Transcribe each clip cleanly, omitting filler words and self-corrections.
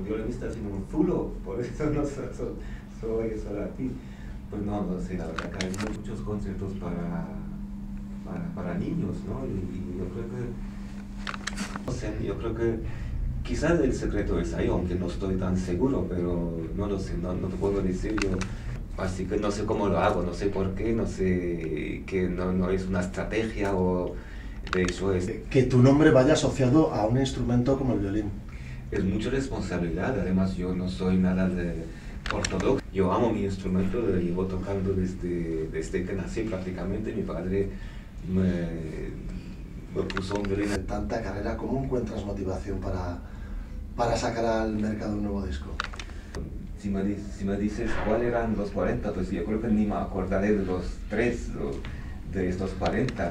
violinista, sino un zulo, por eso no soy aquí. Pues no sé, la verdad que hay muchos conciertos para niños, ¿no? Y yo creo que quizás el secreto es ahí, aunque no estoy tan seguro, pero no lo sé, no te puedo decir yo. Así que no sé cómo lo hago, no sé por qué, no sé, que no es una estrategia o de hecho es... Que tu nombre vaya asociado a un instrumento como el violín. Es mucha responsabilidad, además yo no soy nada de ortodoxo. Yo amo mi instrumento, lo llevo tocando desde que nací prácticamente. Mi padre me puso un violín. Tanta carrera, ¿cómo encuentras motivación para sacar al mercado un nuevo disco? Si me dices cuáles eran los 40, pues yo creo que ni me acordaré de los 3 de estos 40.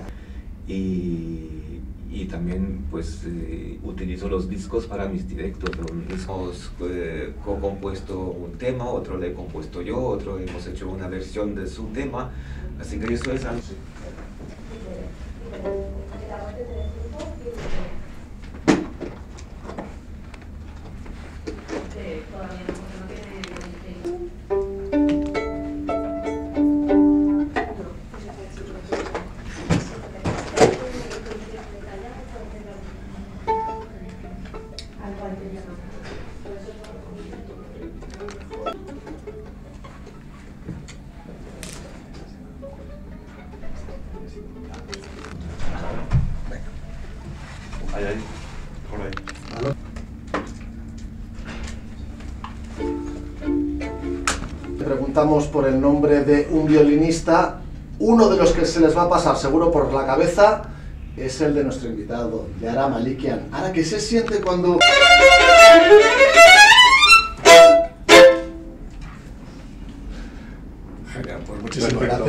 Y también pues utilizo los discos para mis directos. Hemos co-compuesto un tema, otro le he compuesto yo, otro hemos hecho una versión de su tema, así que eso es algo. Ahí, por ahí. Preguntamos por el nombre de un violinista. Uno de los que se les va a pasar seguro por la cabeza es el de nuestro invitado, de Ara Malikian. Ara, ¿qué se siente cuando...? Genial, pues muchísimas gracias.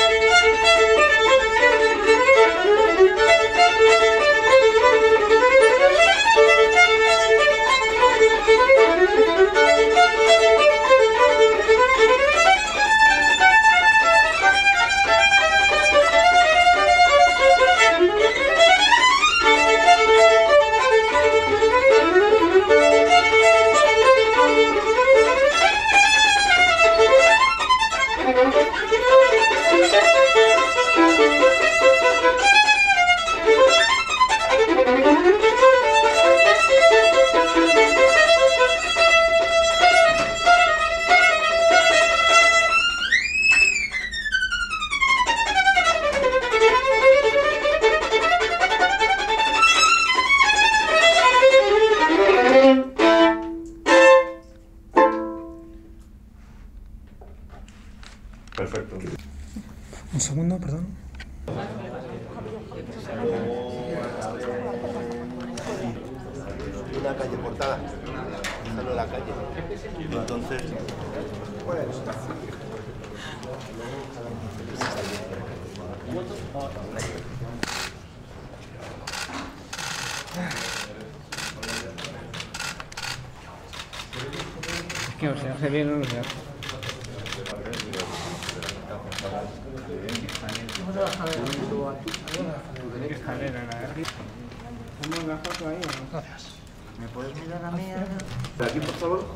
Perfecto. Un segundo, perdón. Una calle portada. Déjalo en la calle. Entonces. Es que o se hace bien o no se hace. ¿Hacemos la foto ahí o no? Gracias. ¿Me puedes mirar a mí? Aquí, por favor.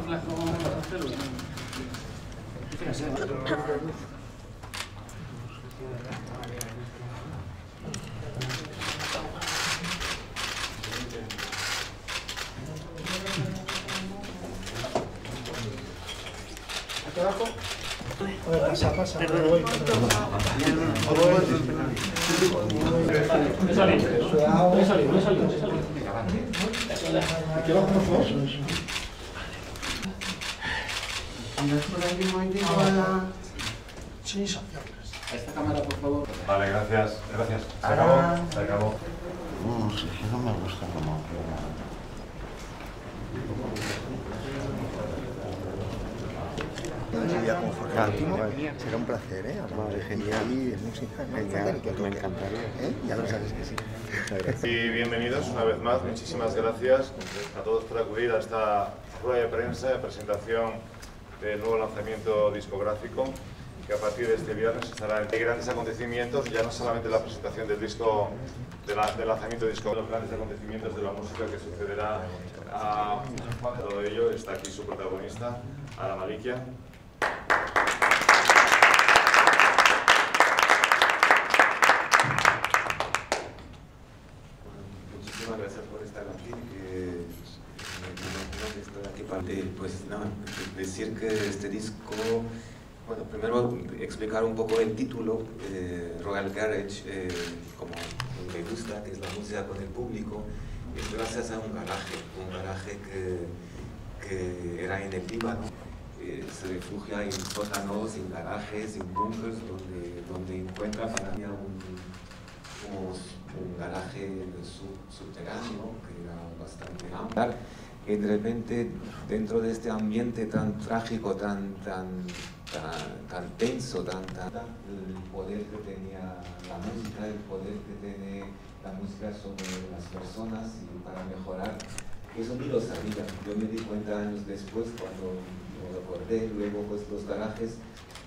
¿Aquí abajo? Pasa. He salido. Aquí abajo, por favor. A esta cámara, por favor. Vale, gracias. Se acabó. No me gusta como... Será un placer, ¿eh? Vale, genial. Y música, ¿no? Me encantaría. Ya lo sabes que sí. Muchas gracias. Y bienvenidos una vez más. Muchísimas gracias a todos por acudir a esta rueda de prensa de presentación del nuevo lanzamiento discográfico. que a partir de este viernes estará en grandes acontecimientos, ya no solamente la presentación del disco, del lanzamiento del disco, los grandes acontecimientos de la música que sucederá a todo ello. Está aquí su protagonista, Ara Malikian. Muchísimas gracias por estar aquí. Estoy aquí para decir que este disco, bueno, primero explicar un poco el título, Royal Garage, como me gusta, que es la música con el público, es gracias a un garaje que era en el Líbano. Se refugia en sótanos, en garajes, en bunkers, donde encuentra para mí un garaje subterráneo que era bastante amplio. Y de repente, dentro de este ambiente tan trágico, tan tenso, el poder que tenía la música, el poder que tiene la música sobre las personas y para mejorar, eso ni lo sabía. Yo me di cuenta años después cuando lo recordé, luego pues los garajes,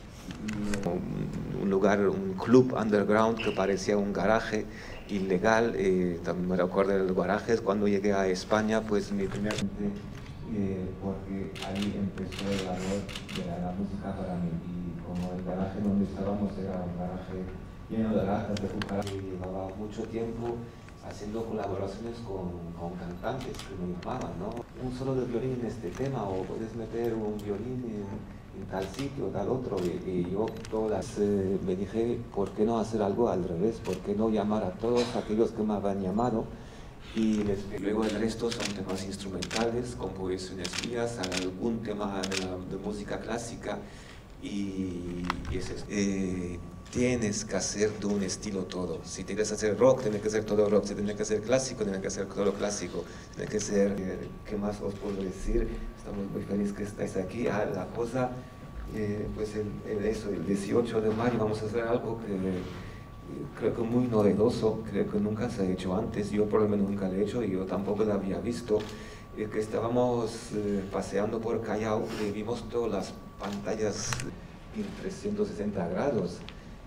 un lugar, un club underground que parecía un garaje ilegal. También me recuerdo de los garajes cuando llegué a España, pues mi primer porque ahí empezó el valor de la música para mí, y como el garaje donde estábamos era un garaje lleno de latas de azúcar, y llevaba mucho tiempo haciendo colaboraciones con cantantes que me llamaban, ¿no? Un solo de violín en este tema, o puedes meter un violín en tal sitio o tal otro, y yo me dije, ¿por qué no hacer algo al revés? ¿Por qué no llamar a todos aquellos que me habían llamado? Y luego el resto son temas instrumentales, composiciones mías, algún tema de música clásica, y es eso. Tienes que hacer de un estilo todo. Si tienes que hacer rock, tienes que hacer todo rock. Si tienes que hacer clásico, tienes que hacer todo clásico. Tienes que ser, ¿qué más os puedo decir? Estamos muy felices que estáis aquí. La cosa, pues el 18 de mayo vamos a hacer algo que creo que muy novedoso, creo que nunca se ha hecho antes. Yo por lo menos nunca lo he hecho y yo tampoco lo había visto. Que estábamos paseando por Callao y vimos todas las pantallas en 360 grados.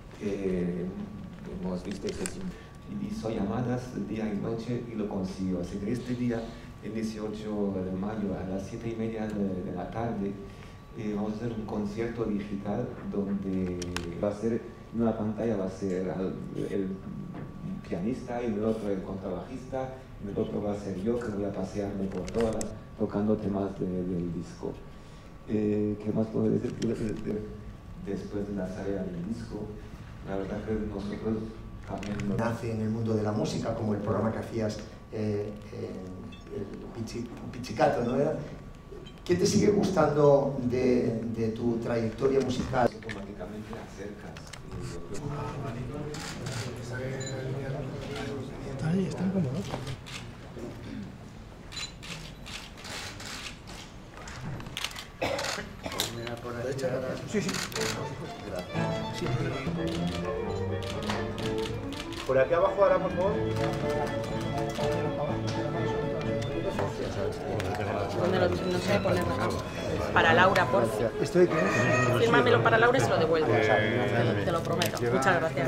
Hemos visto eso, y hizo llamadas día y noche y lo consiguió. Así que este día, el 18 de mayo, a las 7:30 de la tarde, vamos a hacer un concierto digital donde va a ser, en una pantalla va a ser el pianista, y en el otro el contrabajista, y en el otro va a ser yo, que voy a pasearme por todas, tocando temas del disco. ¿Qué más puedo decir? Después de la salida del disco, la verdad que nosotros también... Nace en el mundo de la música, como el programa que hacías, el Pizzicato, ¿no era? ¿Qué te sigue gustando de tu trayectoria musical? Automáticamente acercas. Ahí están como locos. Sí, sí. Por aquí abajo ahora, por favor. No sé ponerlo. Para Laura, por favor. Fírmamelo para Laura y se lo devuelvo. Te lo prometo. Muchas gracias.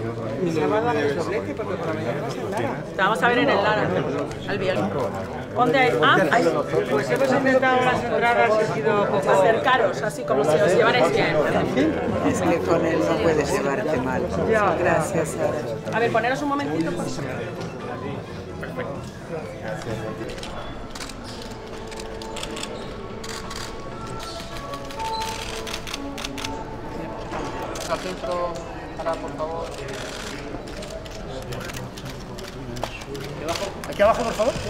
Te vamos a ver en el Lara. Albiol. ¿Dónde hay? Ahí. Pues hemos intentado las entradas y ha sido poco... Acercaros, así como si os llevarais bien. Es que con él no puedes llevarte mal. Gracias, Sara. A ver, poneros un momentito, por favor. Perfecto. Al centro, para, por favor. Aquí abajo, por favor.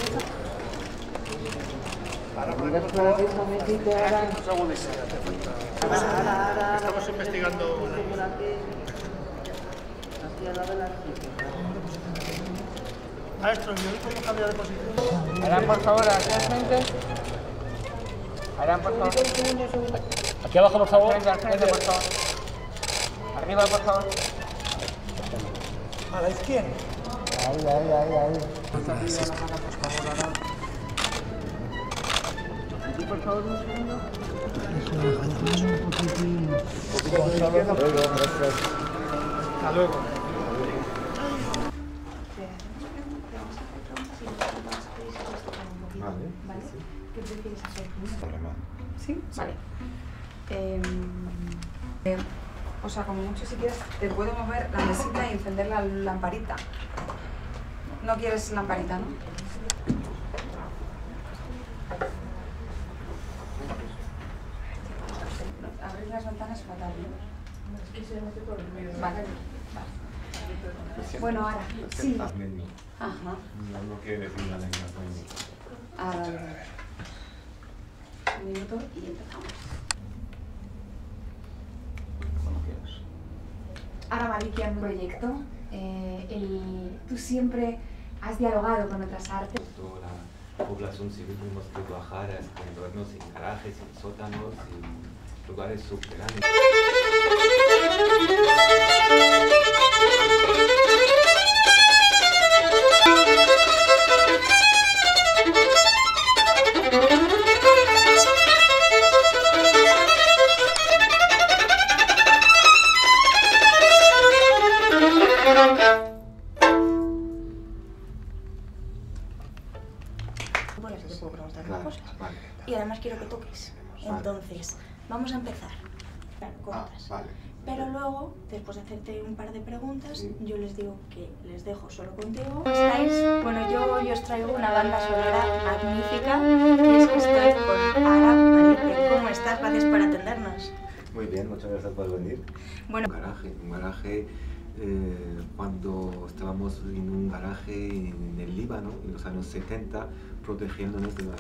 Estamos investigando una... Maestro, ¿y hoy podemos cambiar de posición? Harán, por favor, aquí al frente. Harán, por favor. Aquí abajo, por favor. Frente, al frente, por favor. Arriba, por favor. A la izquierda. Ahí. por favor, un segundo. Hasta luego. Vale. ¿Qué prefieres hacer? ¿Sí? Vale. O sea, como mucho si quieres, te puedo mover la mesita y encender la lamparita. No quieres lamparita, ¿no? Abrir las ventanas es fatal, ¿no? Vale. Bueno, ahora, sí. Ajá. No quiere decir nada en español. Vale. Un minuto y empezamos. Ara Malikian proyecto. Tú siempre has dialogado con otras artes. Toda la población civil tenemos que trabajar encontrarnos en garajes, en sótanos, en lugares subterráneos. Bueno, te puedo preguntar una cosa. Vale. Y además quiero que toques. Entonces, vamos a empezar. Claro, cortas. Vale. Pero luego, después de hacerte un par de preguntas, yo les digo que les dejo solo contigo. ¿Cómo estáis? Bueno, yo os traigo una banda sonora magnífica y es que estoy con Ara Malikian. ¿Cómo estás? Gracias por atendernos. Muy bien, muchas gracias por venir. Bueno. Un garaje cuando estábamos en un garaje en el Líbano, en los años 70, protegiéndonos de la...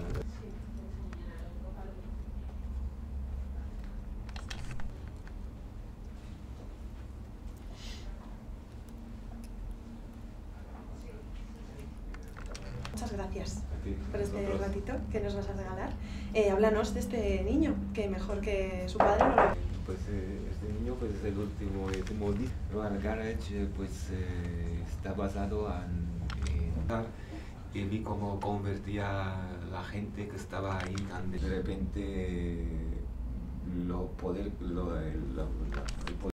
Muchas gracias por este ratito que nos vas a regalar. Háblanos de este niño, que mejor que su padre no lo... Pues este niño pues, es el último disco. El garage pues, está basado en vi cómo convertía la gente que estaba ahí, de repente el poder